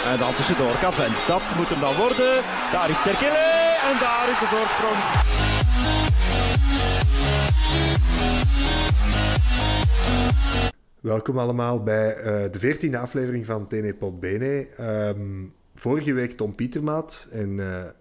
En dan tussendoor Cavens. Dat moet hem dan worden. Daar is Terkele en daar is de voorsprong. Welkom allemaal bij de 14e aflevering van TNE Pot Bene. Vorige week Tom Pietermaat. En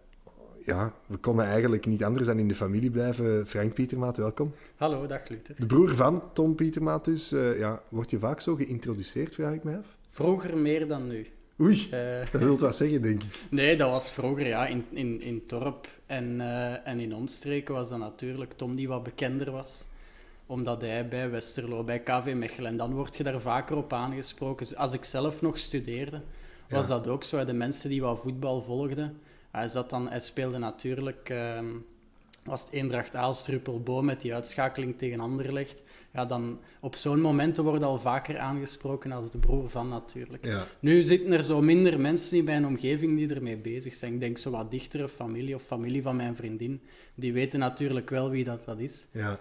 we konden eigenlijk niet anders dan in de familie blijven. Frank Pietermaat, welkom. Hallo, dag Luther. De broer van Tom Pietermaat dus. Word je vaak zo geïntroduceerd, vraag ik mij af? Vroeger meer dan nu. Oei, dat wil wat zeggen, denk ik. Nee, dat was vroeger, ja. In Torp en in omstreken was dat natuurlijk Tom die wat bekender was. Omdat hij bij Westerlo, bij KV Mechelen, en dan word je daar vaker op aangesproken. Als ik zelf nog studeerde, was dat ook zo. De mensen die wat voetbal volgden, hij speelde natuurlijk, was het Eendracht Aalstruppel-Boom met die uitschakeling tegen Anderlecht. Ja, dan op zo'n momenten worden al vaker aangesproken als de broer van natuurlijk. Ja. Nu zitten er zo minder mensen in mijn omgeving die ermee bezig zijn. Ik denk zo wat dichtere familie of familie van mijn vriendin. Die weten natuurlijk wel wie dat is. Ja.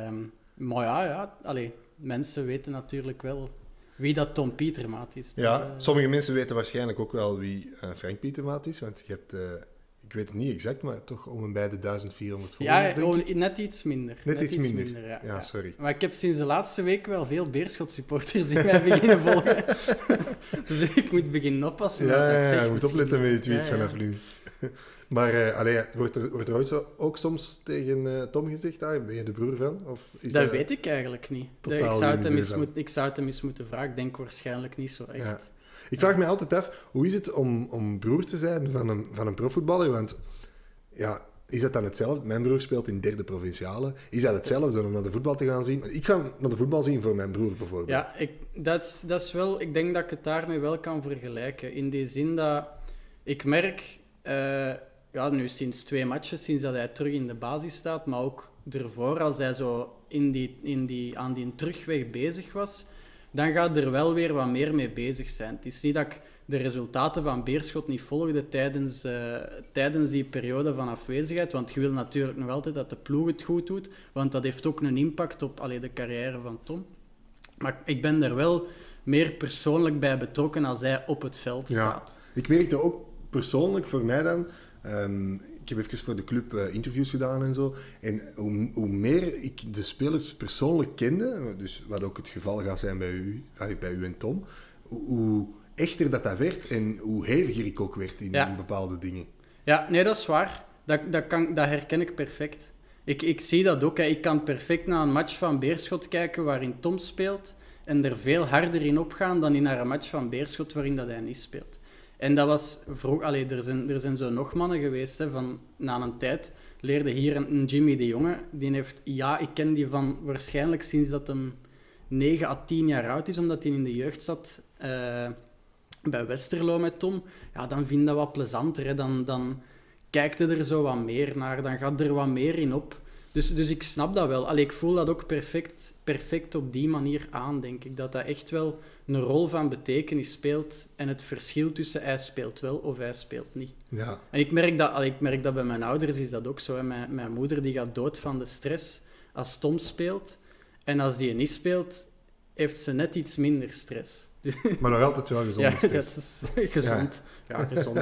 Maar mensen weten natuurlijk wel wie dat Tom Pietermaat is. Ja, sommige mensen weten waarschijnlijk ook wel wie Frank Pietermaat is, want je hebt, ik weet het niet exact, maar toch om en bij de 1400 volgers, denk ik. Net iets minder. Net iets minder. Ja, sorry. Maar ik heb sinds de laatste week wel veel Beerschot-supporters die mij beginnen volgen. Dus ik moet beginnen oppassen. Je moet opletten met je tweets vanaf nu. Maar wordt er ooit ook soms tegen Tom gezegd, ben je de broer van? Of is dat weet ik eigenlijk niet. Ik zou het hem eens moeten vragen. Ik denk waarschijnlijk niet zo echt. Ja. Ik vraag me altijd af, hoe is het om broer te zijn van een profvoetballer? Want ja, is dat dan hetzelfde? Mijn broer speelt in derde provinciale. Is dat hetzelfde om naar de voetbal te gaan zien? Ik ga naar de voetbal zien voor mijn broer bijvoorbeeld. Ja, dat is wel... Ik denk dat ik het daarmee wel kan vergelijken. In die zin dat ik merk... nu sinds 2 matches, sinds dat hij terug in de basis staat, maar ook ervoor, als hij zo aan die terugweg bezig was, dan gaat er wel weer wat meer mee bezig zijn. Het is niet dat ik de resultaten van Beerschot niet volgde tijdens die periode van afwezigheid, want je wil natuurlijk nog altijd dat de ploeg het goed doet, want dat heeft ook een impact op de carrière van Tom. Maar ik ben er wel meer persoonlijk bij betrokken als hij op het veld staat. Ik merkte ook persoonlijk voor mij dan... ik heb even voor de club interviews gedaan en zo. En hoe meer ik de spelers persoonlijk kende, dus wat ook het geval gaat zijn bij u en Tom, hoe echter dat werd en hoe heviger ik ook werd in bepaalde dingen. Ja, nee, dat is waar. Dat herken ik perfect. Ik zie dat ook. Hè. Ik kan perfect naar een match van Beerschot kijken waarin Tom speelt en er veel harder in opgaan dan in naar een match van Beerschot waarin dat hij niet speelt. En dat was vroeg... er zijn zo nog mannen geweest, hè, na een tijd leerde hier een Jimmy de Jonge. Die heeft... Ja, ik ken die van waarschijnlijk sinds dat hem 9 à 10 jaar oud is, omdat hij in de jeugd zat bij Westerlo met Tom. Ja, dan vind je dat wat plezanter. Hè. Dan kijkt hij er zo wat meer naar. Dan gaat er wat meer in op. Dus ik snap dat wel. Ik voel dat ook perfect op die manier aan, denk ik. Dat echt wel een rol van betekenis speelt en het verschil tussen hij speelt wel of hij speelt niet. Ja. En ik merk dat bij mijn ouders is dat ook zo. Hè. Mijn moeder die gaat dood van de stress als Tom speelt. En als die niet speelt, heeft ze net iets minder stress. Maar nog altijd wel gezond stress. Ja, dat is gezond. Ja, gezond,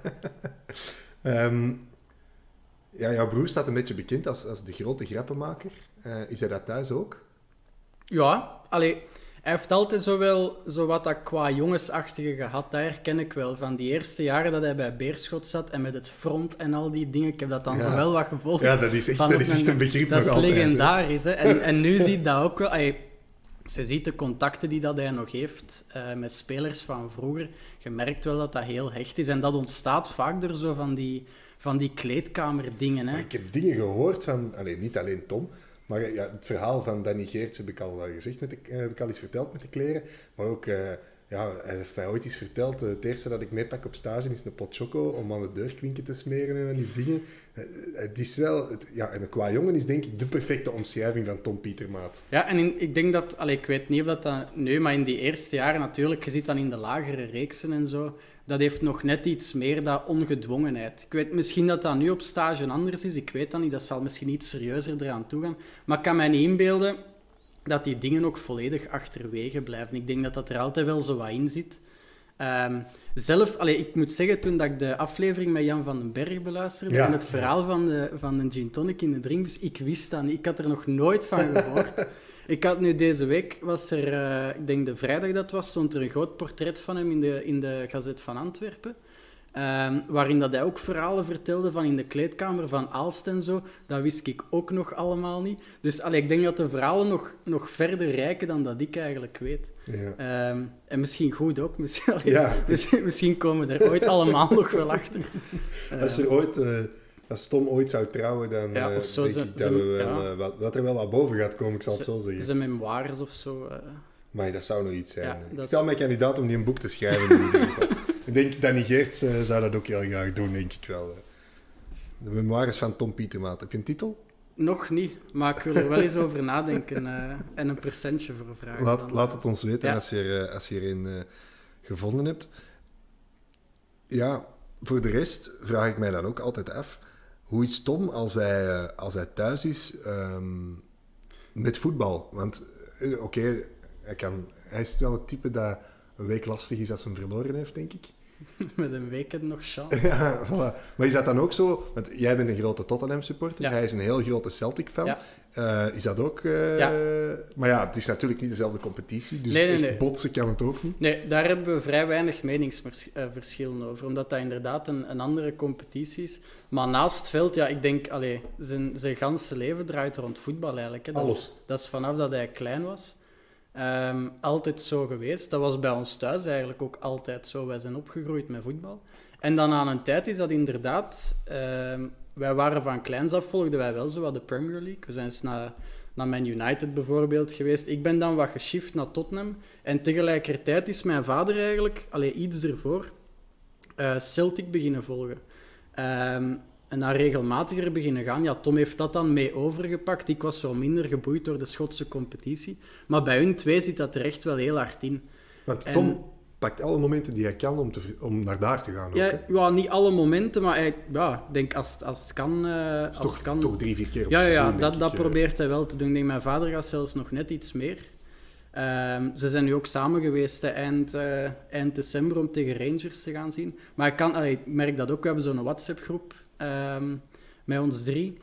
ja. Jouw broer staat een beetje bekend als de grote grappenmaker. Is hij dat thuis ook? Ja, hij heeft altijd zo wat dat qua jongensachtige gehad. Dat herken ik wel. Van die eerste jaren dat hij bij Beerschot zat en met het front en al die dingen. Ik heb dat dan zo wel wat gevolgd. Ja, dat is echt een begrip nog altijd. Dat is legendarisch. Hè? En nu ziet dat ook wel... Ze ziet de contacten die dat hij nog heeft met spelers van vroeger. Je merkt wel dat dat heel hecht is. En dat ontstaat vaak door zo van die kleedkamerdingen. Hè. Ik heb dingen gehoord van... niet alleen Tom... Maar het verhaal van Danny Geerts heb ik al gezegd, heb ik al eens verteld met de kleren. Maar ook, hij heeft mij ooit eens verteld, het eerste dat ik meepak op stage is een pot choco om aan de deurklinken te smeren en die dingen. Het is wel... en qua jongen is denk ik de perfecte omschrijving van Tom Pietermaat. Ja, en ik denk dat... ik weet niet of dat nu, maar in die eerste jaren natuurlijk, je zit dan in de lagere reeksen en zo... Dat heeft nog net iets meer dat ongedwongenheid. Ik weet misschien dat dat nu op stage anders is. Ik weet dat niet. Dat zal misschien iets serieuzer eraan toe gaan. Maar ik kan mij niet inbeelden dat die dingen ook volledig achterwege blijven. Ik denk dat dat er altijd wel zo wat in zit. Ik moet zeggen, toen dat ik de aflevering met Jan van den Berg beluisterde en het verhaal van de gin tonic in de drinkbus, ik wist dat niet. Ik had er nog nooit van gehoord. Ik had nu deze week, was er, ik denk de vrijdag dat was, stond er een groot portret van hem in de Gazet van Antwerpen. Waarin dat hij ook verhalen vertelde van in de kleedkamer van Aalst en zo. Dat wist ik ook nog allemaal niet. Dus ik denk dat de verhalen nog verder reiken dan dat ik eigenlijk weet. Ja. En misschien goed ook. Misschien komen we er ooit allemaal nog wel achter. Als Tom ooit zou trouwen, dan of zo, denk ik dat er wel wat boven gaat komen, ik zal het zo zeggen. Zijn memoires of zo. Maar dat zou nog iets zijn. Ja, ik stel mij kandidaat om die een boek te schrijven. Ik denk, Danny Geerts zou dat ook heel graag doen, denk ik wel. De memoires van Tom Pietermaat. Heb je een titel? Nog niet, maar ik wil er wel eens over nadenken en een percentje voor vragen. Laat het ons weten als je er een gevonden hebt. Ja, voor de rest vraag ik mij dan ook altijd af, hoe is Tom als hij thuis is met voetbal? Want oké, hij is wel het type dat een week lastig is als hij hem verloren heeft, denk ik. Met een week het nog chance. Ja, voilà. Maar is dat dan ook zo? Want jij bent een grote Tottenham-supporter. Ja. Hij is een heel grote Celtic-fan. Ja. Is dat ook... Maar ja, het is natuurlijk niet dezelfde competitie. Dus echt botsen kan het ook niet. Nee, daar hebben we vrij weinig meningsverschillen over. Omdat dat inderdaad een andere competitie is. Maar naast het veld, ik denk... zijn ganse leven draait rond voetbal eigenlijk. Hè. Alles. Dat is vanaf dat hij klein was. Altijd zo geweest. Dat was bij ons thuis eigenlijk ook altijd zo. Wij zijn opgegroeid met voetbal. En dan aan een tijd is dat inderdaad... wij waren van kleins af, volgden wij wel zo wat de Premier League. We zijn eens naar Man United bijvoorbeeld geweest. Ik ben dan wat geshift naar Tottenham. En tegelijkertijd is mijn vader eigenlijk, iets ervoor, Celtic beginnen volgen. En daar regelmatiger beginnen gaan. Ja, Tom heeft dat dan mee overgepakt. Ik was zo minder geboeid door de Schotse competitie. Maar bij hun twee zit dat er echt wel heel hard in. Want Tom pakt alle momenten die hij kan om naar daar te gaan. Ja, niet alle momenten, maar ik denk als het kan... toch 3-4 keer op seizoen, dat probeert hij wel te doen. Ik denk, mijn vader gaat zelfs nog net iets meer. Ze zijn nu ook samen geweest eind december om tegen Rangers te gaan zien. Maar ik merk dat ook. We hebben zo'n WhatsApp-groep met ons 3.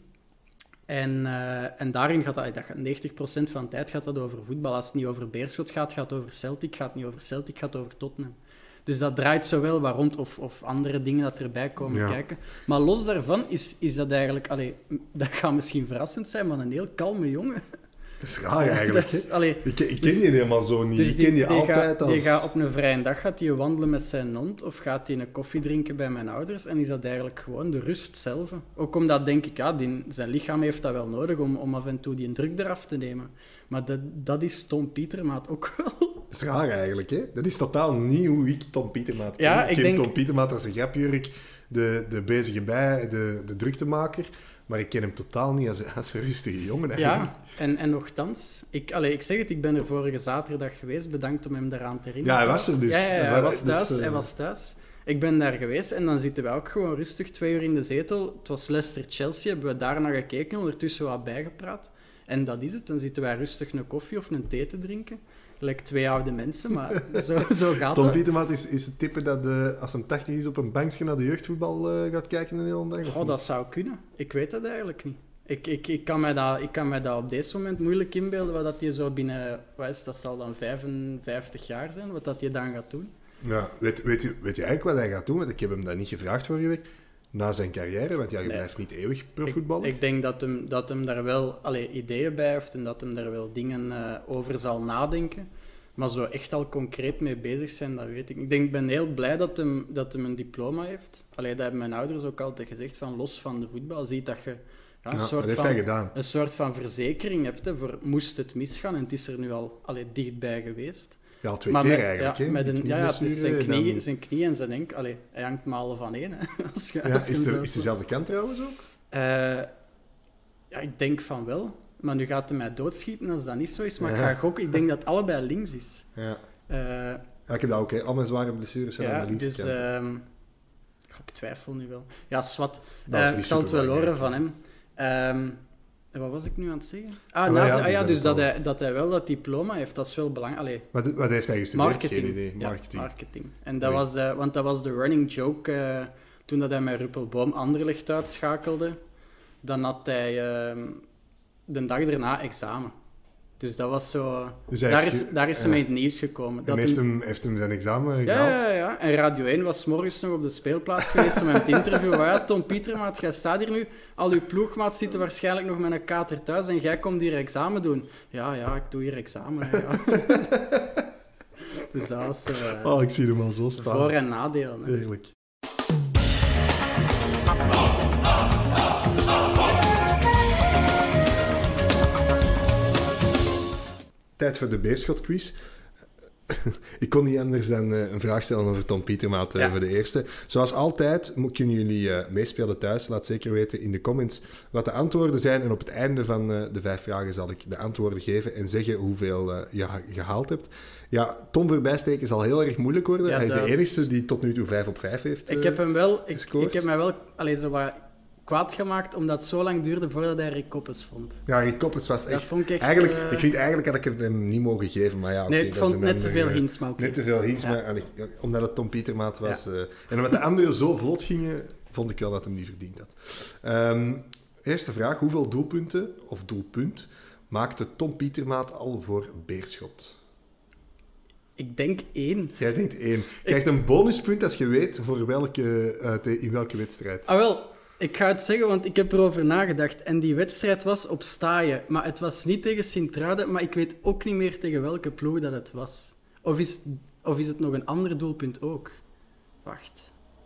En daarin gaat dat 90% van de tijd gaat dat over voetbal. Als het niet over Beerschot gaat het over Celtic. Gaat het niet over Celtic, gaat het over Tottenham. Dus dat draait zowel wat rond of andere dingen dat erbij komen kijken. Maar los daarvan is dat eigenlijk... dat gaat misschien verrassend zijn, maar een heel kalme jongen. Dat is raar eigenlijk. Ik ken je helemaal zo niet. Dus ik ken je altijd als... Die gaat op een vrije dag gaat die wandelen met zijn hond of gaat hij een koffie drinken bij mijn ouders en is dat eigenlijk gewoon de rust zelf. Ook omdat, denk ik, zijn lichaam heeft dat wel nodig om af en toe die druk eraf te nemen. Maar dat is Tom Pietermaat ook wel. Dat is raar eigenlijk, hè? Dat is totaal niet hoe ik Tom Pietermaat ken. Ja, ik ken Tom Pietermaat als een grapjurk, de bezige bij, de druktemaker. Maar ik ken hem totaal niet als een rustige jongen eigenlijk. Ja, en nochtans. Ik zeg het, ik ben er vorige zaterdag geweest. Bedankt om hem daaraan te herinneren. Ja, hij was er dus. Ja, hij was thuis. Ik ben daar geweest en dan zitten wij ook gewoon rustig 2 uur in de zetel. Het was Leicester-Chelsea, hebben we daarna gekeken, ondertussen wat bijgepraat. En dat is het. Dan zitten wij rustig een koffie of een thee te drinken. Gelijk 2 oude mensen, maar zo gaat Tom dat. Pietermaat is het type dat als hij 80 is op een bankje naar de jeugdvoetbal gaat kijken de hele dag? Dat zou kunnen. Ik weet dat eigenlijk niet. Ik kan mij dat op deze moment moeilijk inbeelden, wat dat hij zo binnen... dat zal dan 55 jaar zijn, wat dat hij dan gaat doen. Ja, weet je eigenlijk wat hij gaat doen? Want ik heb hem dat niet gevraagd vorige week. Na zijn carrière, want je blijft niet eeuwig profvoetballer. Ik denk dat hem daar wel ideeën bij heeft en dat hem daar wel dingen over zal nadenken. Maar zo echt al concreet mee bezig zijn, dat weet ik niet. Ik ben heel blij dat hem een diploma heeft. Dat hebben mijn ouders ook altijd gezegd, van los van de voetbal, ziet dat je een soort van verzekering hebt, hè, voor moest het misgaan. En het is er nu al dichtbij geweest. Ja, 2 keer eigenlijk. Het is zijn knie en zijn enkel. Hij hangt malen van één. Hè. Is dezelfde kant trouwens ook? Ik denk van wel. Maar nu gaat hij mij doodschieten als dat niet zo is. Maar ik denk dat het allebei links is. Ja. Ik heb dat ook. Al mijn zware blessures zijn aan de linkse kant. Ik twijfel nu wel. Ja, zwart. Ik zal het wel horen van hem. Wat was ik nu aan het zeggen? Dus dat hij wel dat diploma heeft, dat is wel belangrijk. Wat heeft hij gestudeerd? Marketing. Geen idee. Ja, marketing. En dat was, want dat was de running joke toen dat hij met Ruppelboom Anderlecht uitschakelde. Dan had hij de dag erna examen. Dus dat was zo... Dus daar is hij mee in het nieuws gekomen. En heeft hem zijn examen gehaald? Ja. En Radio 1 was 's morgens nog op de speelplaats geweest om hem te interviewen. Ja, Tom Pietermaat, jij staat hier nu. Al uw ploegmaat zitten waarschijnlijk nog met een kater thuis en jij komt hier examen doen. Ja, ik doe hier examen. Ja. Dus dat was... ik zie hem al zo staan. Voor- en nadelen. Hè. Heerlijk. Tijd voor de Beerschot-quiz. Ik kon niet anders dan een vraag stellen over Tom Pietermaat voor de eerste. Zoals altijd kunnen jullie meespelen thuis. Laat zeker weten in de comments wat de antwoorden zijn. En op het einde van de 5 vragen zal ik de antwoorden geven en zeggen hoeveel je gehaald hebt. Ja, Tom voorbijsteken zal heel erg moeilijk worden. Ja, hij is de enige die tot nu toe 5 op 5 heeft Ik heb hem wel... gescoord. Ik heb mij wel zo wat kwaad gemaakt, omdat het zo lang duurde voordat hij Rick Koppes vond. Ja, Rick Koppes was echt... Dat vond ik echt... Ik vind eigenlijk dat ik het hem niet mogen geven, maar ja... Nee, okay, ik vond net te veel hints, maar Net te veel hints, maar omdat het Tom Pietermaat was. Ja. En omdat de anderen zo vlot gingen, vond ik wel dat hij hem niet verdiend had. Eerste vraag. Hoeveel doelpunten, of doelpunt, maakte Tom Pietermaat al voor Beerschot? Ik denk 1. Jij denkt 1. Je krijgt een bonuspunt als je weet voor in welke wedstrijd. Ah, wel... Ik ga het zeggen, want ik heb erover nagedacht. En die wedstrijd was op Staaien. Maar het was niet tegen Sint-Truiden, maar ik weet ook niet meer tegen welke ploeg dat het was. Of is het nog een ander doelpunt ook? Wacht.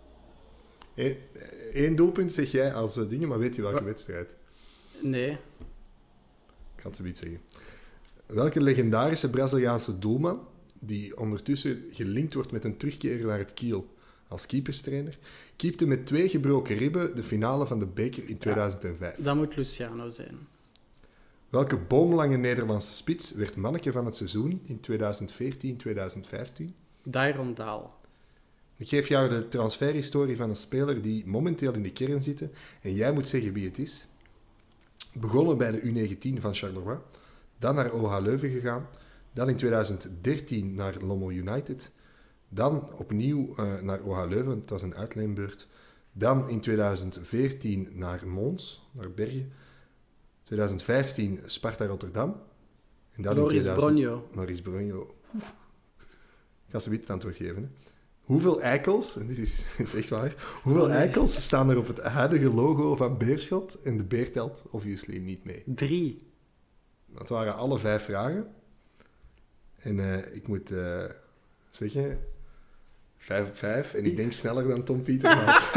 1 doelpunt zeg jij als dingen, maar weet je welke wedstrijd? Nee. Ik ga het zoiets zeggen. Welke legendarische Braziliaanse doelman, die ondertussen gelinkt wordt met een terugkeer naar het Kiel als keeperstrainer, keepte met 2 gebroken ribben de finale van de beker in 2005. Dat moet Luciano zijn. Welke boomlange Nederlandse spits werd manneke van het seizoen in 2014-2015? Dairon Daal. Ik geef jou de transferhistorie van een speler die momenteel in de kern zit en jij moet zeggen wie het is. Begonnen bij de U19 van Charleroi, dan naar OH Leuven gegaan, dan in 2013 naar Lommel United, dan opnieuw naar OH Leuven, het was een uitleenbeurt. Dan in 2014 naar Mons, naar Bergen. 2015 Sparta Rotterdam. En dan Loris Bronjo. Ik ga ze het antwoord geven. Hè. Hoeveel eikels, en dit is echt waar, hoeveel eikels staan er op het huidige logo van Beerschot? En de beer telt obviously niet mee. 3. Dat waren alle 5 vragen. En ik moet zeggen... 5 op 5. En ik denk sneller dan Tom Pietermaat.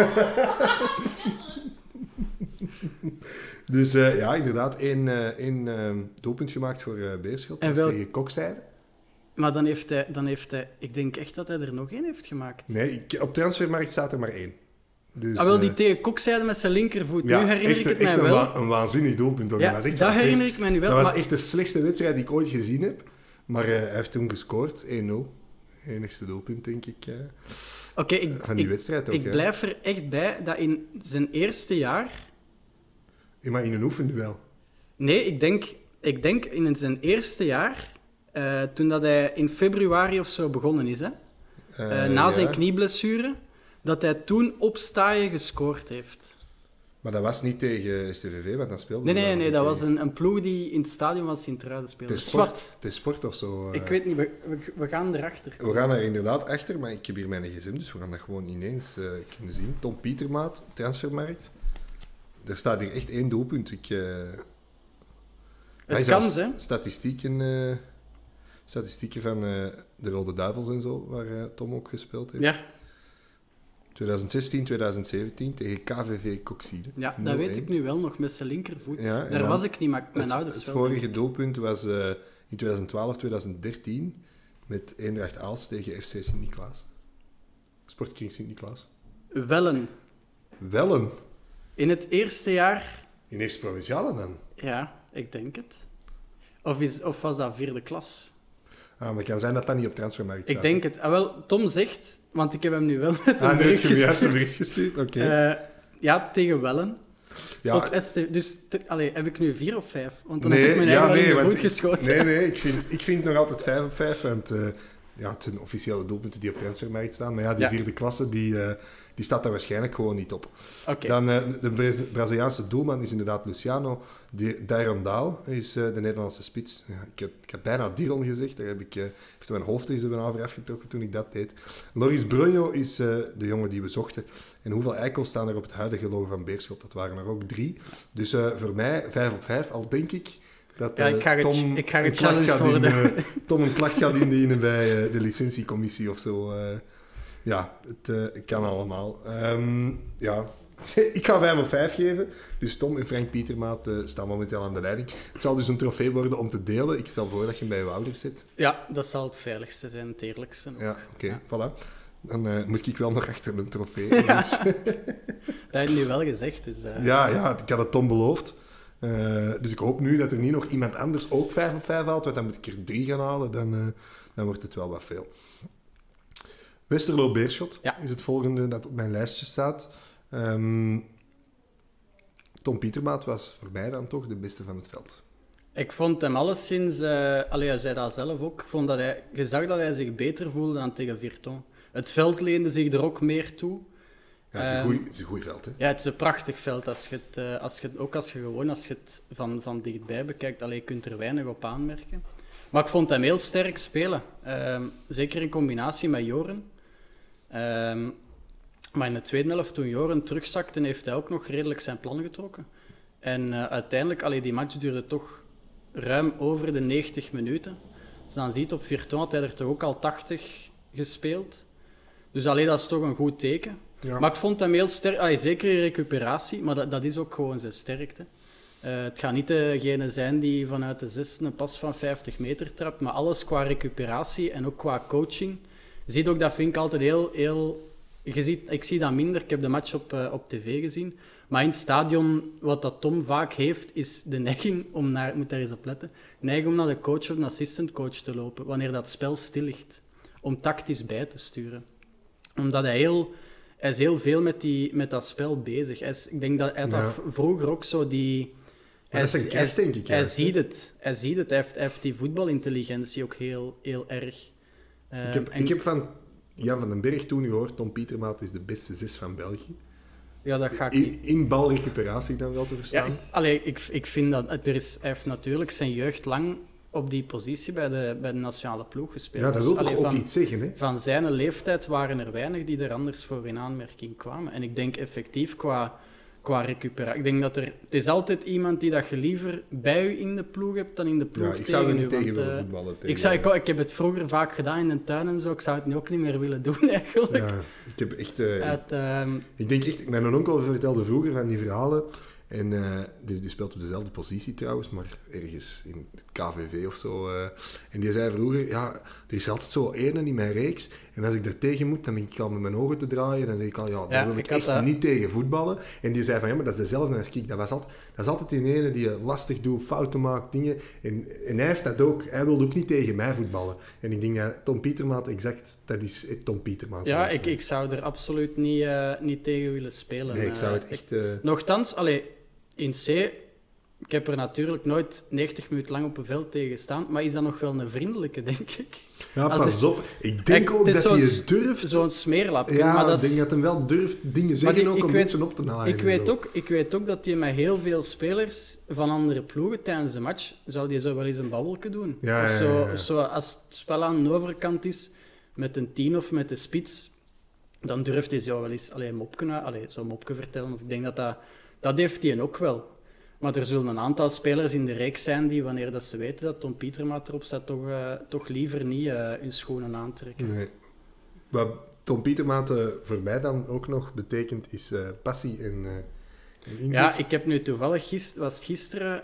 Dus inderdaad, 1 doelpunt gemaakt voor Beerschot. En tegen Kokzijde. Maar dan heeft hij... Ik denk echt dat hij er nog 1 heeft gemaakt. Nee, op Transfermarkt staat er maar 1. Dus, die tegen Kokzijde met zijn linkervoet. Nu herinner ik het mij wel. Echt een waanzinnig doelpunt. Ook. Ja, dat herinner ik mij nu wel. Dat was echt de slechtste wedstrijd die ik ooit gezien heb. Maar hij heeft toen gescoord, 1-0. Enigste doelpunt, denk ik, van die wedstrijd ook. Ik blijf er echt bij dat in zijn eerste jaar... Ja, maar in een oefenduel? Nee, ik denk in zijn eerste jaar, toen dat hij in februari of zo begonnen is, na zijn knieblessure, dat hij toen op Staaien gescoord heeft. Maar dat was niet tegen STVV, want dat speelde... Nee, dat was een ploeg die in het stadion van Sint-Truiden speelde. Het is sport of zo. Ik weet niet, we gaan erachter. We gaan er inderdaad achter, maar ik heb hier mijn gsm, dus we gaan dat gewoon ineens kunnen zien. Tom Pietermaat, Transfermarkt. Er staat hier echt 1 doelpunt. Het kan, hè? Statistieken van de Rode Duivels en zo, waar Tom ook gespeeld heeft. Ja. 2016, 2017 tegen KVV Kokzijde. Ja, dat weet ik nu wel nog met zijn linkervoet. Ja, daar was ik niet, maar mijn ouders wel. Het vorige doelpunt was in 2012, 2013 met Eendracht Aalst tegen FC Sint-Niklaas. Sportkring Sint-Niklaas. Wellen? In het eerste jaar... In eerste provinciale dan? Ja, ik denk het. Of was dat 4e klas? Maar het kan zijn dat dat niet op Transfermarkt staat. Ik denk het. Tom zegt, want ik heb hem nu wel met een bericht gestuurd. Oké. Ja, tegen Wellen. Ja, Op ST, dus heb ik nu 4 op 5? Want dan heb ik mijn eigen wel in de voet geschoten. Nee, ik vind nog altijd 5 op 5. Want het zijn officiële doelpunten die op transfermarkt staan. Maar ja, die vierde klasse, die staat daar waarschijnlijk gewoon niet op. Okay. Dan de Braziliaanse doelman is inderdaad Luciano Dairondao, is de Nederlandse spits. Ja, ik heb bijna Diron gezegd, daar heb ik mijn hoofd er bijna over afgetrokken toen ik dat deed. Loris Brunjo is de jongen die we zochten. En hoeveel eikels staan er op het huidige logo van Beerschot? Dat waren er ook 3. Dus voor mij 5 op 5, al denk ik dat ik ga gechallenged worden. Tom een klacht gaat indienen bij de licentiecommissie of zo. Het kan allemaal. Ik ga 5 op 5 geven. Dus Tom en Frank Pietermaat staan momenteel aan de leiding. Het zal dus een trofee worden om te delen. Ik stel voor dat je hem bij je ouders zit. Ja, dat zal het veiligste zijn, het eerlijkste. Ja, oké, voilà. Dan moet ik wel nog achter een trofee. Ja. Dus. Dat heb je nu wel gezegd. Dus, Ja, ik had het Tom beloofd. Dus ik hoop nu dat er niet nog iemand anders ook 5 op 5 haalt. Want dan moet ik er 3 gaan halen. Dan wordt het wel wat veel. Westerlo Beerschot is het volgende dat op mijn lijstje staat. Tom Pietermaat was voor mij dan toch de beste van het veld. Ik vond hem alleszins... hij zei dat zelf ook. Ik vond je zag dat hij zich beter voelde dan tegen Virton. Het veld leende zich er ook meer toe. Ja, het is een goed veld, hè? Ja, het is een prachtig veld. Als je het van dichtbij bekijkt, je kunt er weinig op aanmerken. Maar ik vond hem heel sterk spelen. Zeker in combinatie met Joren. Maar in de tweede helft, toen Joren terugzakte, heeft hij ook nog redelijk zijn plan getrokken. En uiteindelijk, die match duurde toch ruim over de 90 minuten. Dus dan ziet op Virton had hij er toch ook al 80 gespeeld. Dus dat is toch een goed teken. Ja. Maar ik vond hem heel sterk, zeker in recuperatie, maar dat is ook gewoon zijn sterkte. Het gaat niet degene zijn die vanuit de 6 een pas van 50 meter trapt, maar alles qua recuperatie en ook qua coaching. Je ziet ook, dat vind ik altijd heel... Ik zie dat minder, ik heb de match op tv gezien. Maar in het stadion, wat dat Tom vaak heeft, is de neiging om moet daar eens op letten, neiging om naar de coach of de assistantcoach te lopen, wanneer dat spel stil ligt. Om tactisch bij te sturen. Omdat hij is heel veel met dat spel bezig. Ik denk dat hij dat vroeger ook zo die... Dat is een kracht, denk ik. Hij ziet het. Hij heeft die voetbalintelligentie ook heel, heel erg. Ik heb van Jan van den Berg toen gehoord, Tom Pietermaat is de beste 6 van België. Ja, dat ga ik niet. In balrecuperatie dan wel te verstaan. Ja, ik vind dat... Hij heeft natuurlijk zijn jeugd lang op die positie bij de nationale ploeg gespeeld. Ja, dat wil toch ook iets zeggen, hè? Van zijn leeftijd waren er weinig die er anders voor in aanmerking kwamen. En ik denk effectief qua recuperatie. Ik denk dat het is altijd iemand die dat je liever bij u in de ploeg hebt dan in de ploeg tegen u. Ik zou er niet tegen willen voetballen. Ik heb het vroeger vaak gedaan in de tuin en zo. Ik zou het nu ook niet meer willen doen, eigenlijk. Ja, ik heb echt... ik denk echt... Mijn onkel vertelde vroeger van die verhalen. En die speelt op dezelfde positie trouwens, maar ergens in het KVV of zo. En die zei vroeger, er is altijd zo één in mijn reeks. En als ik daar tegen moet, dan ben ik al met mijn ogen te draaien. Dan zeg ik al, daar wil ik echt niet tegen voetballen. En die zei van, maar dat is dezelfde als ik. Dat is altijd die ene die lastig doet, fouten maakt, dingen. En hij heeft dat ook. Hij wilde ook niet tegen mij voetballen. En ik denk dat Tom Pietermaat exact, dat is Tom Pietermaat. Ja, ik zou er absoluut niet tegen willen spelen. Nee, ik zou het echt... Nochtans, in C, ik heb er natuurlijk nooit 90 minuten lang op een veld tegen gestaan, maar is dat nog wel een vriendelijke, denk ik. Ja, pas op. Ik denk ook dat hij het durft. Zo'n smeerlap. Ja, maar ik denk dat hij wel durft dingen zeggen ook om mensen op te naaien. Ik weet ook dat hij met heel veel spelers van andere ploegen tijdens de match, zou die zo wel eens een babbelke doen. Of zo, als het spel aan de overkant is, met een 10 of met de spits, dan durft hij zo wel eens zo'n mopje vertellen. Of ik denk dat heeft hij ook wel. Maar er zullen een aantal spelers in de reeks zijn die, wanneer dat ze weten dat Tom Pietermaat erop staat, toch liever niet hun schoenen aantrekken. Nee. Wat Tom Pietermaat voor mij dan ook nog betekent, is passie en inzet. Ja, ik heb nu toevallig gisteren...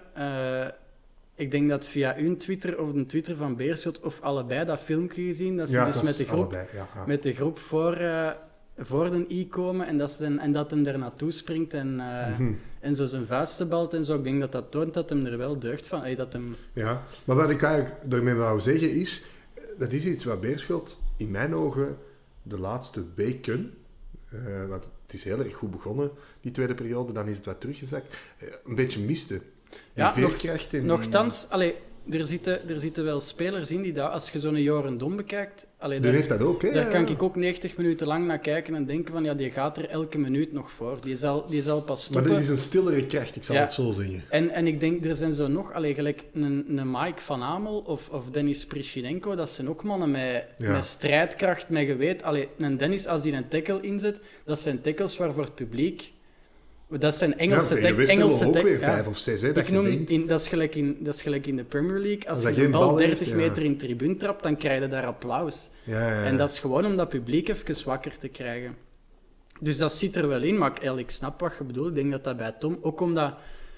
ik denk dat via hun Twitter of de Twitter van Beerschot of allebei dat filmpje gezien, dat ze dus met de groep voor de I komen en dat hem er naartoe springt en zo zijn vuisten balt en zo. Ik denk dat toont dat hem er wel deugt van. Ja, maar wat ik eigenlijk daarmee wou zeggen is, dat is iets wat Beerschot in mijn ogen de laatste weken Want het is heel erg goed begonnen, die tweede periode. Dan is het wat teruggezakt. Een beetje miste. Die veerkracht en nochtans, er zitten wel spelers in die als je zo'n Joren Dom bekijkt... Die heeft dat ook, hè? Daar kan ik ook 90 minuten lang naar kijken en denken van, die gaat er elke minuut nog voor. Die zal pas stoppen. Maar dat is een stillere kracht, ik zal het zo zeggen. En ik denk, er zijn zo nog, gelijk een Mike van Amel of Dennis Prishinenko, dat zijn ook mannen met strijdkracht, met gewet. Een Dennis, als die een tackle inzet, dat zijn tackles waarvoor het publiek... Dat zijn Engelse tackles. Ook weer 5 of 6, hè, dat is gelijk in de Premier League. Als je geen een bal bal 30 meter in de tribune trapt, dan krijg je daar applaus. Ja. En dat is gewoon om dat publiek even wakker te krijgen. Dus dat zit er wel in, maar ik snap wat je bedoelt. Ik denk dat bij Tom, ook omdat...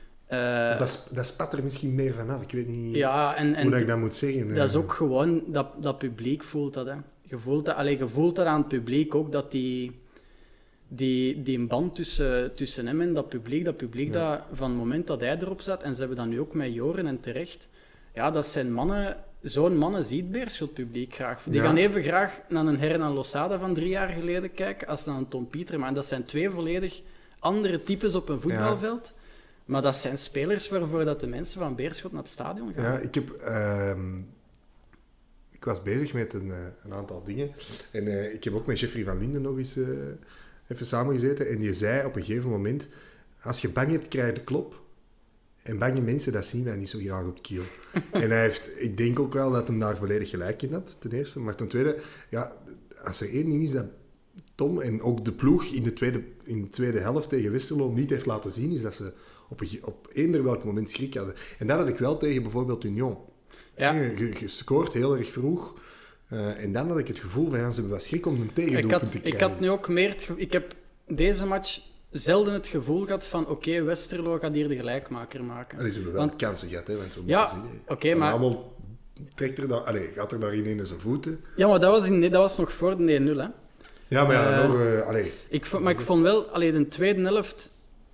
dat spat er misschien meer vanaf. Ik weet niet hoe dat ik dat moet zeggen. Dat is ook gewoon... Dat publiek voelt dat. Hè. Je voelt dat aan het publiek ook, dat die een band tussen hem en dat publiek dat van het moment dat hij erop zat, en ze hebben dat nu ook met Joren en terecht, dat zijn mannen... Zo'n mannen ziet Beerschot publiek graag. Die gaan even graag naar een Hernan Losada van 3 jaar geleden kijken als naar een Tom Pieterman. En dat zijn 2 volledig andere types op een voetbalveld. Ja. Maar dat zijn spelers waarvoor dat de mensen van Beerschot naar het stadion gaan. Ja, ik was bezig met een aantal dingen. En ik heb ook met Jeffrey van Linden nog eens even samengezeten. En die zei op een gegeven moment, als je bang hebt, krijg je de klop. En bange mensen, dat zien wij niet zo graag op kiel. En ik denk ook wel dat hem daar volledig gelijk in had, ten eerste. Maar ten tweede, als er één ding is dat Tom en ook de ploeg in de tweede helft tegen Westerlo niet heeft laten zien, is dat ze op eender welk moment schrik hadden. En dat had ik wel tegen bijvoorbeeld Union. Ja. Je scoort heel erg vroeg. En dan had ik het gevoel van, ze hebben wat schrik om een tegendoelpunt te krijgen. Ik had nu ook meer... Ik heb deze match zelden het gevoel gehad van, oké, Westerlo gaat hier de gelijkmaker maken. En die hebben wel kansen gehad, hè, want we moeten zien. Oké, maar... Allemaal gaat er daar in zijn voeten. Ja, maar dat was nog voor de 1-0, hè. Ja, maar ik vond wel, de tweede helft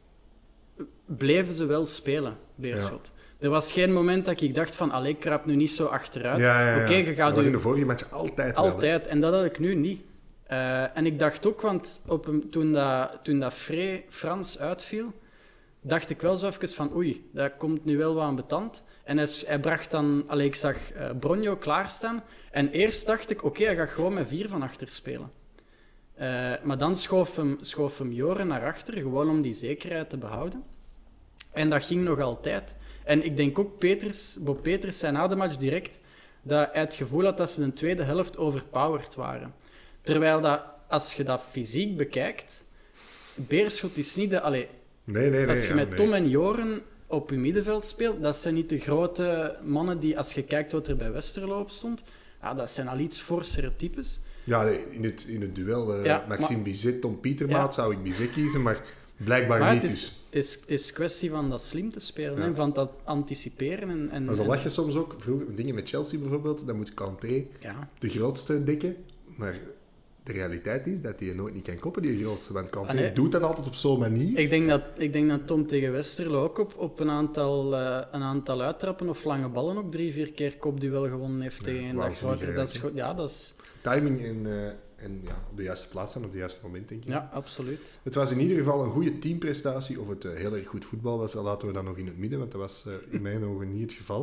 bleven ze wel spelen, Beerschot. Ja. Er was geen moment dat ik dacht van, ik kruip nu niet zo achteruit. Ja. Oké, je gaat dat was in de vorige match altijd wel. Altijd, en dat had ik nu niet. En ik dacht ook, want toen dat Frans uitviel, dacht ik wel zo even van, oei, dat komt nu wel wat aan betand. En hij bracht dan, ik zag Bronjo klaarstaan. En eerst dacht ik, oké, hij gaat gewoon met 4 van achter spelen. Maar dan schoof hem Joren naar achter, gewoon om die zekerheid te behouden. En dat ging nog altijd. En ik denk ook, Bob Peters zei na de match direct dat hij het gevoel had dat ze de tweede helft overpowered waren. Terwijl dat, als je dat fysiek bekijkt, Beerschot is niet de... als je met Tom en Joren op je middenveld speelt, dat zijn niet de grote mannen die, als je kijkt wat er bij Westerlo op stond, dat zijn al iets forsere types. Ja, in het duel Maxime Bizet, Tom Pietermaat, zou ik Bizet kiezen, maar blijkbaar niet. Het is kwestie van dat slim te spelen, hè, van dat anticiperen. Maar zo lach je soms ook, vroeger, dingen met Chelsea bijvoorbeeld, dan moet Kanté de grootste dekken, maar de realiteit is dat hij nooit niet kan koppen, die grootste, want Kanté doet dat altijd op zo'n manier. Ik denk dat Tom tegen Westerlo ook op een aantal uittrappen of lange ballen ook 3-4 keer kopduel gewonnen heeft tegen dat is timing en op de juiste plaats en op de juiste moment, denk ik. Ja, absoluut. Het was in ieder geval een goede teamprestatie. Of het heel erg goed voetbal was, dat laten we dan nog in het midden, want dat was in mijn ogen niet het geval.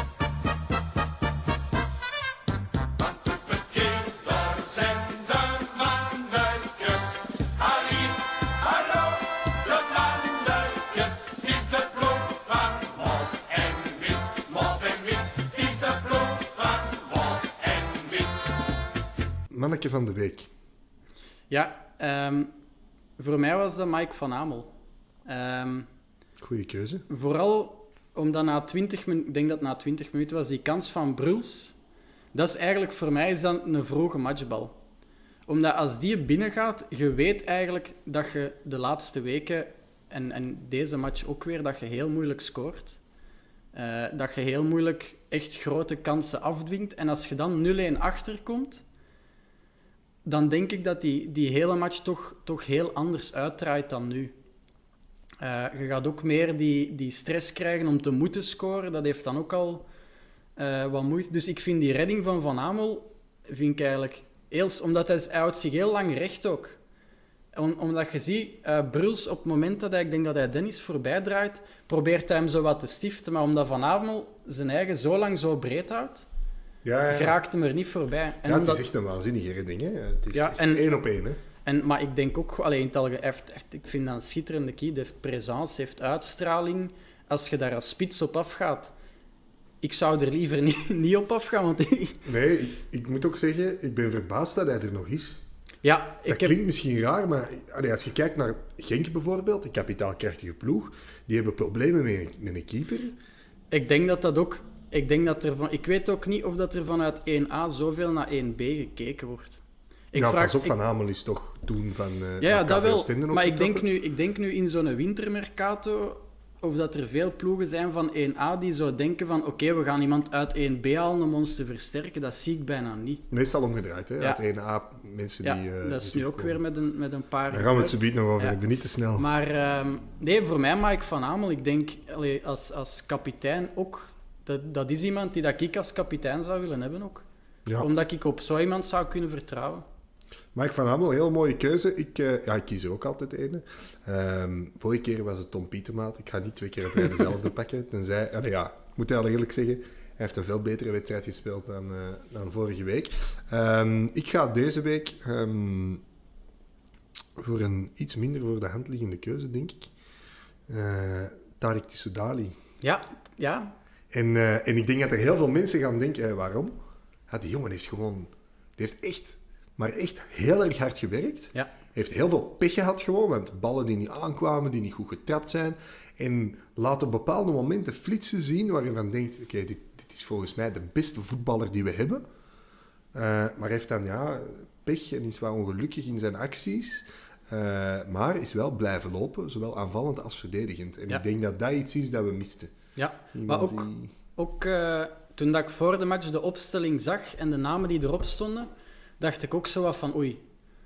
Manneke van de week. Ja, voor mij was dat Mike van Amel. Goeie keuze. Vooral omdat ik denk dat na 20 minuten was die kans van Bruls. Dat is eigenlijk voor mij is dan een vroege matchbal. Omdat als die binnengaat, je weet eigenlijk dat je de laatste weken, en deze match ook weer, dat je heel moeilijk scoort. Dat je heel moeilijk echt grote kansen afdwingt. En als je dan 0-1 achterkomt, dan denk ik dat die hele match toch heel anders uitdraait dan nu. Je gaat ook meer die stress krijgen om te moeten scoren. Dat heeft dan ook al wat moeite. Dus ik vind die redding van Amel, vind ik eigenlijk omdat hij houdt zich heel lang recht ook. Omdat je ziet, Bruls op het moment dat ik denk dat hij Dennis voorbij draait, probeert hij hem zo wat te stiften. Maar omdat Van Amel zijn eigen zo lang zo breed houdt, geraakt hem er niet voorbij. En het is echt een waanzinnige redding. Hè? Het is echt 1 op 1. Hè? Maar ik denk ook, in het algemeen, ik vind dat een schitterende key. Hij heeft presence, heeft uitstraling. Als je daar als spits op afgaat, ik zou er liever niet op afgaan. Want Nee, ik moet ook zeggen, ik ben verbaasd dat hij er nog is. Ja, dat klinkt misschien raar, maar als je kijkt naar Genk bijvoorbeeld, een kapitaalkrachtige ploeg, die hebben problemen met een keeper. Ik denk dat ook... Ik weet ook niet of dat er vanuit 1A zoveel naar 1B gekeken wordt. Pas op, Van Hamel is toch toen van... Ja, dat wel. Maar ik denk nu in zo'n wintermercato... Of dat er veel ploegen zijn van 1A die zo denken van oké, we gaan iemand uit 1B halen om ons te versterken. Dat zie ik bijna niet. Meestal omgedraaid, hè? Ja. Uit 1A mensen die... Ja, dat is nu ook weer met een paar... Daar gaan we het zo bieden nog over, ik ben niet te snel. Maar nee, voor mij Mike van Amel, ik denk als kapitein ook... Dat is iemand die dat ik als kapitein zou willen hebben ook. Ja. Omdat ik op zo iemand zou kunnen vertrouwen. Mike van Hamel, heel mooie keuze. Ik kies er ook altijd een. Vorige keer was het Tom Pietermaat. Ik ga niet 2 keer op rij dezelfde pakken. Tenzij, ik moet heel eerlijk zeggen, hij heeft een veel betere wedstrijd gespeeld dan vorige week. Ik ga deze week voor een iets minder voor de hand liggende keuze, denk ik. Tariq Tissoudali. Ja. En ik denk dat er heel veel mensen gaan denken, waarom? Die jongen heeft gewoon... Die heeft echt heel erg hard gewerkt. Ja. Heeft heel veel pech gehad gewoon, want ballen die niet aankwamen, die niet goed getrapt zijn. En laat op bepaalde momenten flitsen zien waar je van denkt, oké, dit is volgens mij de beste voetballer die we hebben. Maar heeft dan pech en is wel ongelukkig in zijn acties. Maar is wel blijven lopen, zowel aanvallend als verdedigend. En ik denk dat dat iets is dat we misten. Ja, maar ook toen dat ik voor de match de opstelling zag en de namen die erop stonden, dacht ik ook zo wat van oei.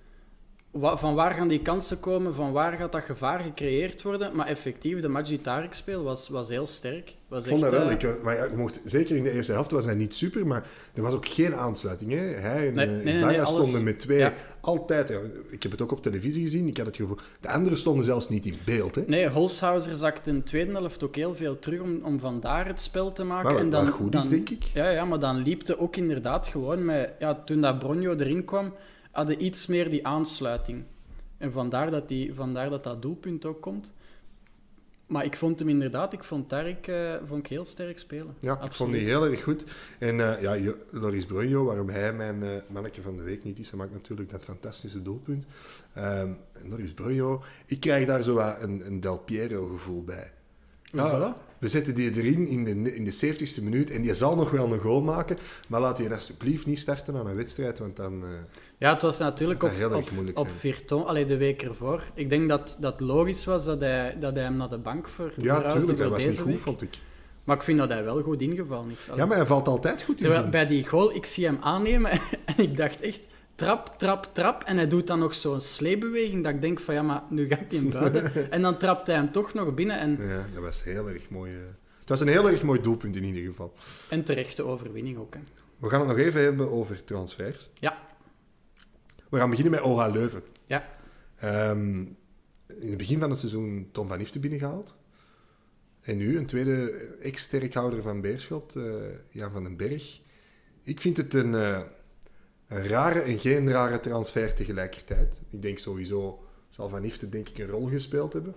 Van waar gaan die kansen komen? Van waar gaat dat gevaar gecreëerd worden? Maar effectief, de match die Tariq speelde was heel sterk. Ik vond dat wel. Maar zeker in de eerste helft was hij niet super, maar er was ook geen aansluiting. Hè? Hij en Baga stonden met 2 altijd. Ja, ik heb het ook op televisie gezien. Ik had het gevoel... De anderen stonden zelfs niet in beeld. Hè? Nee, Holshouser zakte in de tweede helft ook heel veel terug om vandaar het spel te maken. Maar wat goed is, denk ik. Ja, maar dan liep het ook inderdaad gewoon met... Ja, toen dat Bronjo erin kwam, hadden iets meer die aansluiting. En vandaar dat doelpunt ook komt. Maar ik vond hem inderdaad, Tariq heel sterk spelen. Ja, absoluut. Ik vond die heel erg goed. En Loris Bronjo, waarom hij mijn mannetje van de week niet is, hij maakt natuurlijk dat fantastische doelpunt. Loris Bronjo, ik krijg daar zo een Del Piero gevoel bij. We zetten die erin in de 70ste minuut en die zal nog wel een goal maken, maar laat die alsjeblieft niet starten aan een wedstrijd, want dan... het was natuurlijk op Virton, de week ervoor. Ik denk dat het logisch was dat hij hem naar de bank verhuisde. Ja, tuurlijk, hij was niet goed, vond ik. Maar ik vind dat hij wel goed ingevallen is. Ja, maar hij valt altijd goed in. Bij die goal, ik zie hem aannemen en ik dacht echt... Trap. En hij doet dan nog zo'n sleepbeweging dat ik denk van maar nu gaat hij hem buiten. En dan trapt hij hem toch nog binnen. En... Ja, dat was heel erg mooi. Het was een heel erg mooi doelpunt in ieder geval. En terechte overwinning ook. Hè. We gaan het nog even hebben over transfers. Ja. We gaan beginnen met OH Leuven. Ja. In het begin van het seizoen Tom van Ifte binnengehaald. En nu een tweede ex-sterkhouder van Beerschot, Jan van den Berg. Ik vind het een rare en geen rare transfer tegelijkertijd. Ik denk sowieso zal Van Ifte denk ik een rol gespeeld hebben.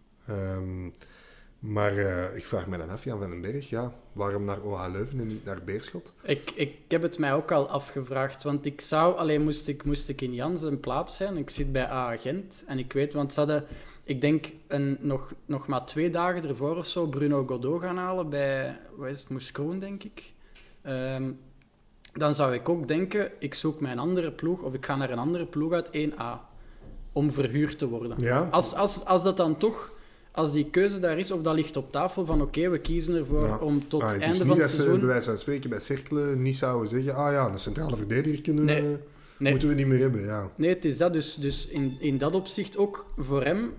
Maar ik vraag me dan af, Jan van den Berg, waarom naar OH Leuven en niet naar Beerschot? Ik heb het mij ook al afgevraagd, want ik zou, moest ik in Jan zijn plaats zijn. Ik zit bij AA Gent en ik weet, want ze hadden, ik denk, nog maar 2 dagen ervoor of zo Bruno Godot gaan halen bij, Moeskroen, denk ik. Dan zou ik ook denken, ik zoek mijn andere ploeg, of ik ga naar een andere ploeg uit 1A, om verhuurd te worden. Ja. Als dat dan toch... Als die keuze daar is, of dat ligt op tafel van oké, we kiezen ervoor om tot het einde van het seizoen... Het is niet dat ze bij wijze van spreken bij Cercle niet zouden zeggen een centrale verdediger moeten we niet meer hebben. Ja. Nee, het is dat. Dus in dat opzicht ook voor hem,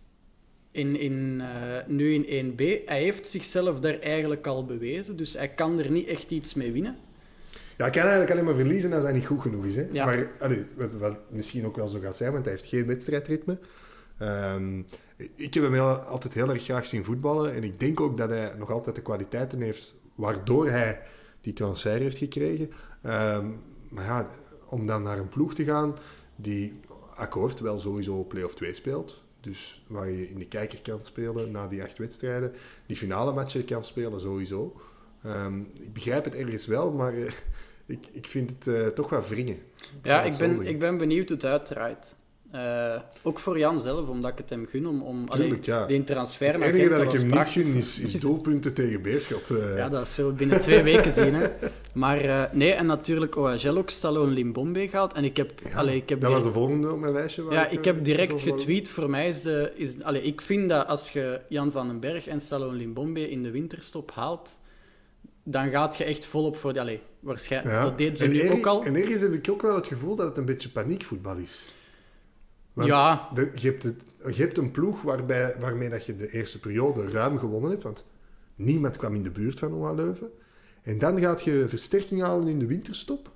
nu in 1B, hij heeft zichzelf daar eigenlijk al bewezen, dus hij kan er niet echt iets mee winnen. Ja, hij kan eigenlijk alleen maar verliezen als hij niet goed genoeg is. Hè? Ja. Maar wat misschien ook wel zo gaat zijn, want hij heeft geen wedstrijdritme. Ik heb hem altijd heel erg graag zien voetballen. En ik denk ook dat hij nog altijd de kwaliteiten heeft waardoor hij die transfer heeft gekregen. Maar ja, om dan naar een ploeg te gaan die akkoord wel sowieso play-off 2 speelt. Dus waar je in de kijker kan spelen na die 8 wedstrijden. Die finale matchen kan spelen sowieso. Ik begrijp het ergens wel, maar ik vind het toch wel wringen. Ja, ik ben benieuwd hoe het uitdraait. Ook voor Jan zelf, omdat ik het hem gun om Tuurlijk, ja. die transfer Het enige dat ik hem niet gun is doelpunten tegen Beerschot. Ja, dat zullen we binnen 2 weken zien. Hè. Maar nee, en natuurlijk OHL ook Stallone Limbombe gehaald. En ik heb, dat was de volgende op mijn lijstje. Ja, ik heb direct getweet. Voor mij ik vind dat als je Jan van den Berg en Stallone Limbombe in de winterstop haalt, dan gaat je echt volop voor die... waarschijnlijk. Ja. Dat deed ze nu ook al. En ergens heb ik ook wel het gevoel dat het een beetje paniekvoetbal is. Want ja. Je hebt een ploeg waarmee dat je de eerste periode ruim gewonnen hebt, want niemand kwam in de buurt van OA Leuven. En dan gaat je versterking halen in de winterstop.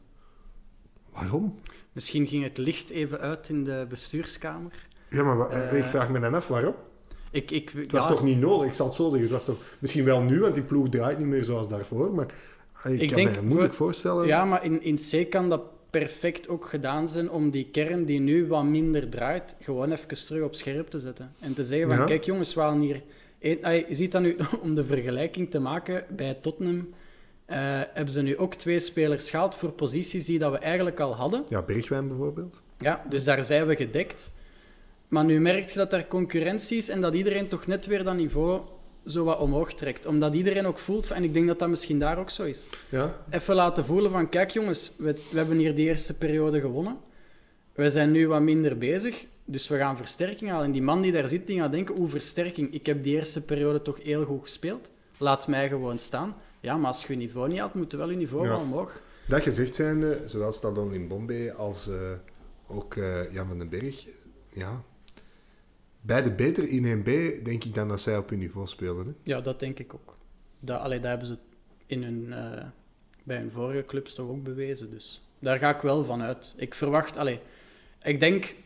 Waarom? Misschien ging het licht even uit in de bestuurskamer. Ja, maar ik vraag me dan af waarom. Het was toch niet nodig? Ik zal het zo zeggen. Het was toch misschien wel nu, want die ploeg draait niet meer zoals daarvoor. Maar ik kan me moeilijk voorstellen. Ja, maar in C kan dat perfect ook gedaan zijn om die kern die nu wat minder draait, gewoon even terug op scherp te zetten. En te zeggen van, kijk jongens, we halen hier... Je ziet dat nu, om de vergelijking te maken, bij Tottenham hebben ze nu ook 2 spelers gehaald voor posities die dat we eigenlijk al hadden. Ja, Bergwijn bijvoorbeeld. Ja, dus daar zijn we gedekt. Maar nu merk je dat er concurrentie is en dat iedereen toch net weer dat niveau zo wat omhoog trekt. Omdat iedereen ook voelt, en ik denk dat dat misschien daar ook zo is. Ja. Even laten voelen van, kijk jongens, we hebben hier die eerste periode gewonnen. We zijn nu wat minder bezig, dus we gaan versterking halen. En die man die daar zit, die gaat denken, versterking. Ik heb die eerste periode toch heel goed gespeeld. Laat mij gewoon staan. Ja, maar als je niveau niet had, moet je wel je niveau wel omhoog. Dat gezegd zijnde, zowel Stallone Limbombe als ook Jan van den Berg, ja... Beide beter in 1B, denk ik, dan dat zij op hun niveau spelen. Hè? Ja, dat denk ik ook. Dat hebben ze bij hun vorige clubs toch ook bewezen. Dus daar ga ik wel van uit. Ik verwacht... ik denk,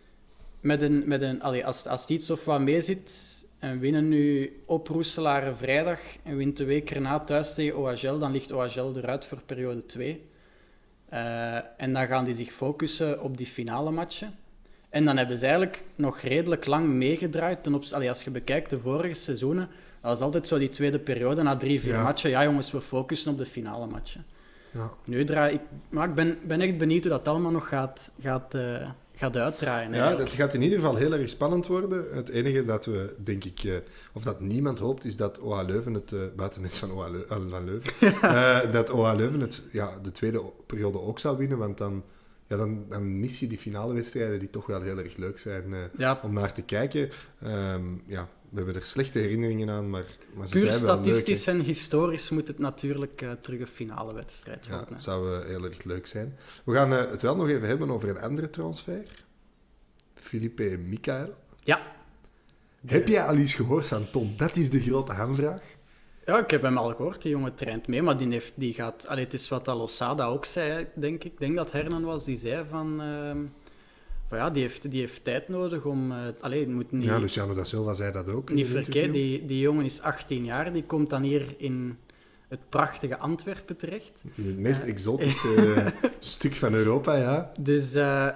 als die iets of wat mee zit en winnen nu op Roeselare vrijdag en wint de week erna thuis tegen OHL, dan ligt OHL eruit voor periode 2. En dan gaan die zich focussen op die finale matchen. En dan hebben ze eigenlijk nog redelijk lang meegedraaid. Als je bekijkt de vorige seizoenen, dat was altijd zo die tweede periode, na 3-4 matchen. Ja, jongens, we focussen op de finale matchen. Ja. Nu maar ik ben echt benieuwd hoe dat allemaal nog gaat uitdraaien. Ja, dat gaat in ieder geval heel erg spannend worden. Het enige dat we, denk ik, of dat niemand hoopt, is dat OA Leuven, het buitenmens van OA Leuven, dat OA Leuven de tweede periode ook zou winnen, want dan mis je die finale wedstrijden die toch wel heel erg leuk zijn om naar te kijken. We hebben er slechte herinneringen aan, maar ze puur zijn wel leuk. Puur statistisch en historisch moet het natuurlijk terug een finale wedstrijd worden. Ja, dat zou heel erg leuk zijn. We gaan het wel nog even hebben over een andere transfer. Philippe en Michael. Ja. Heb jij al eens gehoord van Tom? Dat is de grote hamvraag. Ja, ik heb hem al gehoord. Die jongen traint mee, maar die gaat... het is wat Losada ook zei, denk ik. Ik denk dat Hernan was, die zei van die heeft tijd nodig om... moet niet, ja, Luciano da Silva zei dat ook. Niet verkeerd, die jongen is 18 jaar. Die komt dan hier in het prachtige Antwerpen terecht. Het meest exotische stuk van Europa, ja. Dus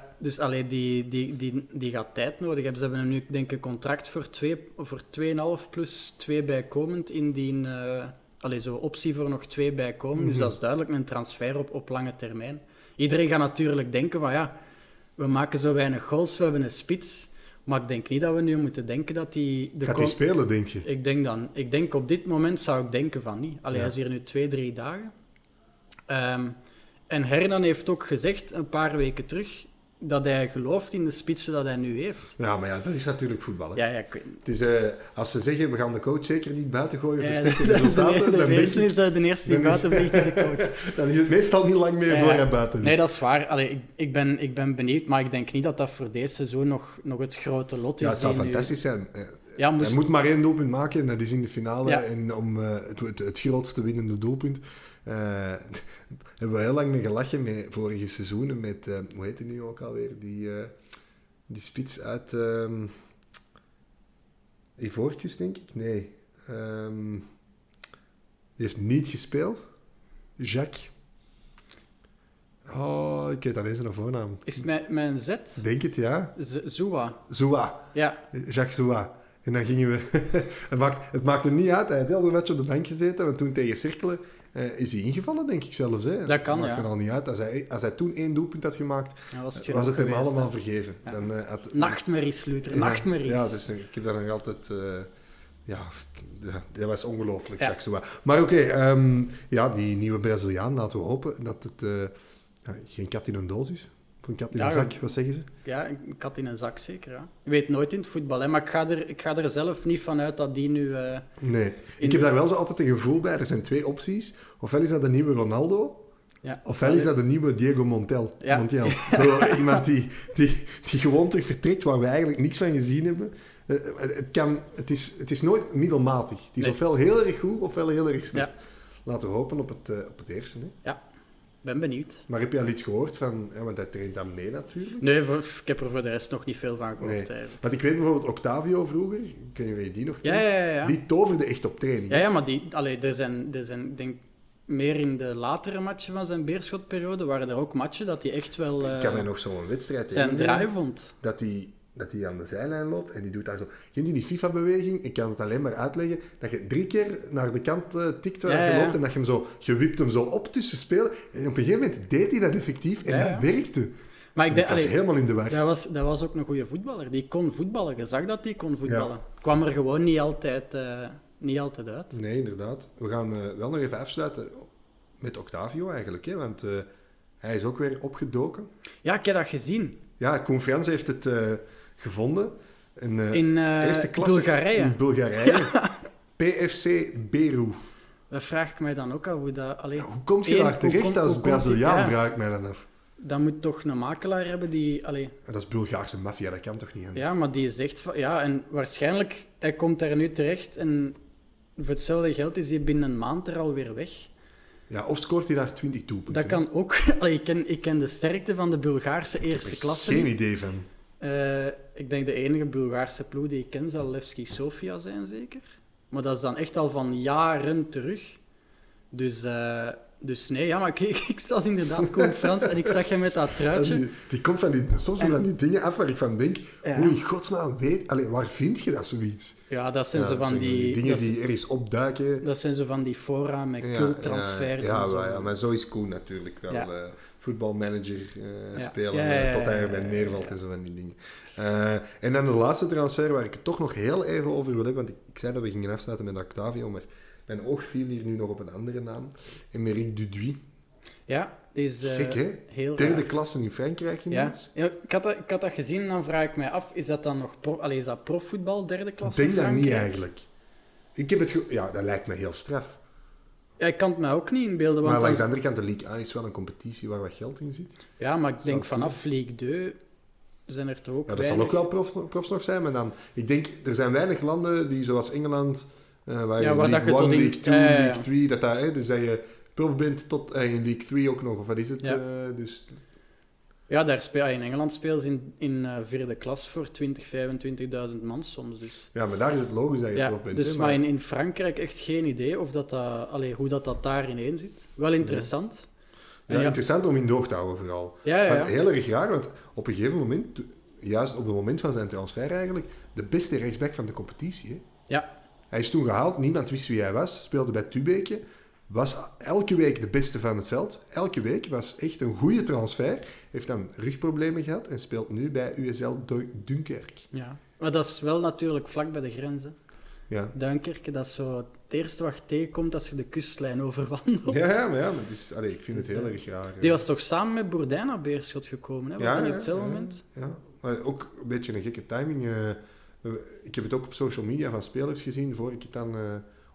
die gaat tijd nodig hebben. Ze hebben hem nu, denk ik, een contract voor 2,5 plus 2 bijkomend. Indien zo optie voor nog 2 bijkomen. Mm-hmm. Dus dat is duidelijk een transfer op lange termijn. Iedereen gaat natuurlijk denken van we maken zo weinig goals, we hebben een spits. Maar ik denk niet dat we nu moeten denken dat hij... Gaat hij spelen, denk je? Ik denk op dit moment zou ik denken van niet. Hij is hier nu 2-3 dagen. En Hernan heeft ook gezegd, een paar weken terug, dat hij gelooft in de spitsen dat hij nu heeft. Ja, maar dat is natuurlijk voetbal. Hè? Ja, ik weet niet. Het is, als ze zeggen, we gaan de coach zeker niet buiten gooien voor slechte resultaten... De eerste die buiten vliegt is de coach. Dan is het meestal niet lang meer voor hij buiten is. Nee, dat is waar. Ik ben benieuwd, maar ik denk niet dat dat voor deze seizoen nog het grote lot is. Ja, het zou fantastisch zijn. Ja, hij moet maar 1 doelpunt maken en dat is in de finale. Ja. En om het grootste winnende doelpunt. Hebben we heel lang mee gelachen met vorige seizoenen met, hoe heet die nu ook alweer? Die spits uit Ivoorkust, denk ik? Nee. Die heeft niet gespeeld. Jacques. Oh, ik weet alleen zijn voornaam. Is het met een Z? Denk het, ja. Zoua. Zoua. Ja. Jacques Zoua. En dan gingen we... het maakte niet uit. Hij had heel de match op de bank gezeten. Want toen tegen Cerkelen is hij ingevallen, denk ik zelfs. Hè. Dat kan, maakte al niet uit. Als hij toen 1 doelpunt had gemaakt, was het hem geweest, allemaal vergeven. Ja. Dan, Nachtmerries, Luter. Nachtmerries. Ja, dus ik heb daar nog altijd... dat was ongelooflijk, Jacques Zoua. Maar oké, die nieuwe Braziliaan, laten we hopen dat het geen kat in een doos is. Of een kat in een zak, wat zeggen ze? Ja, een kat in een zak zeker. Ja. Je weet nooit in het voetbal, hè, maar ik ga er zelf niet van uit dat die nu... Nee, ik heb daar wel zo altijd een gevoel bij. Er zijn 2 opties. Ofwel is dat de nieuwe Ronaldo, ofwel is dat de nieuwe Diego Montiel. Ja. Zo, iemand die gewoon terug vertrekt, waar we eigenlijk niks van gezien hebben. Het is nooit middelmatig. Het is ofwel heel erg goed, ofwel heel erg slecht. Ja. Laten we hopen op het eerste. Hè. Ja, ben benieuwd. Maar heb je al iets gehoord van... want hij traint dan mee natuurlijk. Nee, ik heb er voor de rest nog niet veel van gehoord. Nee. Want ik weet bijvoorbeeld Octavio vroeger, ik weet niet of je die nog kent, Ja. die toverde echt op training. Ja, maar er zijn denk meer in de latere matchen van zijn Beerschotperiode waren er ook matchen dat hij echt wel... Ik kan mij nog zo'n wedstrijd zijn draai vond. Dat hij aan de zijlijn loopt en die doet daar zo... Kent je die FIFA-beweging? Ik kan het alleen maar uitleggen. Dat je 3 keer naar de kant tikt waar je loopt en dat je wipt hem zo op tussen spelen. En op een gegeven moment deed hij dat effectief en dat werkte. Maar ik was helemaal in de war. Dat was ook een goede voetballer. Die kon voetballen. Je zag dat hij kon voetballen. Ja. Kwam er gewoon niet altijd uit. Nee, inderdaad. We gaan wel nog even afsluiten met Octavio eigenlijk. Hè? Want hij is ook weer opgedoken. Ja, ik heb dat gezien. Ja, Koen Frans heeft het gevonden. In eerste klasse Bulgarije. In Bulgarije. Ja. PFC Beru. Dat vraag ik mij dan ook af. Hoe kom je daar terecht als Braziliaan, vraag ik mij dan af. Dat moet toch een makelaar hebben die... Dat is Bulgaarse maffia, dat kan toch niet anders? Ja, maar die zegt van... Ja, en waarschijnlijk, hij komt daar nu terecht en voor hetzelfde geld is hij binnen een maand er alweer weg. Ja, of scoort hij daar 20 doelpunten? Dat kan ook. Ik ken de sterkte van de Bulgaarse eerste klasse. Geen idee van. Ik denk de enige Bulgaarse ploeg die ik ken zal Levski Sofia zijn, zeker. Maar dat is dan echt al van jaren terug. Dus nee, ja, maar ik was inderdaad Koen Frans en ik zag hem met dat truitje. Die komt soms van die dingen af waar ik van denk, hoe in godsnaam weet... waar vind je dat zoiets? Ja, dat zijn zo van die... dingen die ergens opduiken. Dat zijn zo van die fora met culttransfers en zo. Maar zo is Koen natuurlijk wel. Voetbalmanager spelen tot hij erbij neervalt en zo van die dingen. En dan de laatste transfer waar ik het toch nog heel even over wil hebben, want ik zei dat we gingen afsluiten met Octavio, maar mijn oog viel hier nu nog op een andere naam. Emerick Duduy. Ja, is gek, hè? Heel derde klasse in Frankrijk ineens. Ja, ik had dat gezien en dan vraag ik mij af, is dat dan nog is dat profvoetbal, derde klasse in Frankrijk? Ik denk dat niet eigenlijk. Ik heb dat lijkt me heel straf. Ja, ik kan het me ook niet inbeelden. Maar langs de andere kant, de Ligue 1 is wel een competitie waar wat geld in zit. Ja, maar ik denk vanaf Ligue 2 zijn er toch ook dat zal ook wel profs nog zijn, maar dan... Ik denk, er zijn weinig landen die, zoals Engeland... waar je League 1, League 2, League 3, dus dat je prof bent tot in League 3 ook nog, of wat is het? Ja, Ja, in Engeland spelen ze in vierde klas voor 20.000, 25.000 man soms. Dus. Ja, maar daar is het logisch dat je prof bent. Dus, maar in Frankrijk echt geen idee of hoe dat daar ineen zit. Wel interessant. Ja, interessant om in de oog te houden vooral. Maar heel erg raar, want op een gegeven moment, juist op het moment van zijn transfer eigenlijk, de beste rechtsback van de competitie. Hè? Ja. Hij is toen gehaald, niemand wist wie hij was, speelde bij Tubeke, was elke week de beste van het veld. Elke week, was echt een goede transfer. Heeft dan rugproblemen gehad en speelt nu bij USL Dunkerque. Ja, maar dat is wel natuurlijk vlak bij de grens. Hè. Ja. Dunkerque, dat is zo het eerste wat je tegenkomt als je de kustlijn overwandelt. Ja, maar het is, ik vind het heel erg raar. Die was toch samen met Bourdijn naar Beerschot gekomen? Hè? Was dat niet op hetzelfde moment? Ja, maar ook een beetje een gekke timing. Ik heb het ook op social media van spelers gezien, voor ik het dan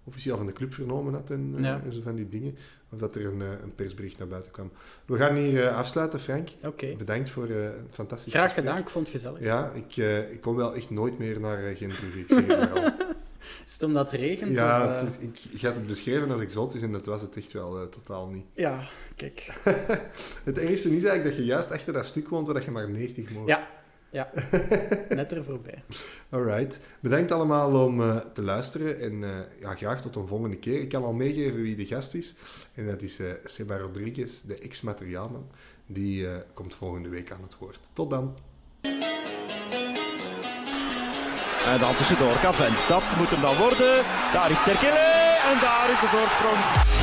officieel van de club vernomen had en zo van die dingen. Of dat er een persbericht naar buiten kwam. We gaan hier afsluiten, Frank. Oké. Bedankt voor een fantastisch Graag gesprek. gedaan, ik vond het gezellig. Ja, ik kom wel echt nooit meer naar Gent-Brugge. Ik zeg het maar al. Is het omdat het regent? Ja, of, ik had het beschreven als exotisch en dat was het echt wel totaal niet. Ja, kijk. Het ergste is eigenlijk dat je juist achter dat stuk woont waar je maar 90 mocht. Ja, net er voorbij. Alright. Bedankt allemaal om te luisteren en graag tot een volgende keer. Ik kan al meegeven wie de gast is. En dat is Seba Rodriguez, de ex-materiaalman. Die komt volgende week aan het woord. Tot dan. En dan tussendoor kan Venstap, moet hem dan worden. Daar is Terkele en daar is de voorsprong.